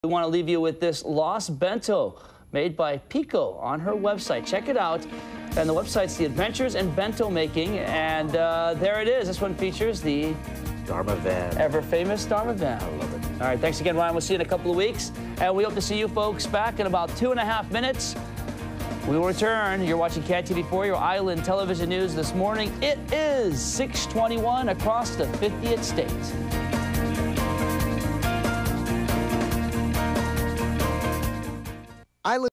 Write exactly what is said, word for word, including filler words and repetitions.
We want to leave you with this Lost Bento made by Pico on her website. Check it out. And the website's The Adventures in Bento Making. And uh, there it is. This one features the Dharma Van. ever famous Dharma Van. I love it. All right, thanks again, Ryan. We'll see you in a couple of weeks. And we hope to see you folks back in about two and a half minutes. We will return. You're watching K I T V four, your Island Television News this morning. It is six twenty-one across the fiftieth state. Island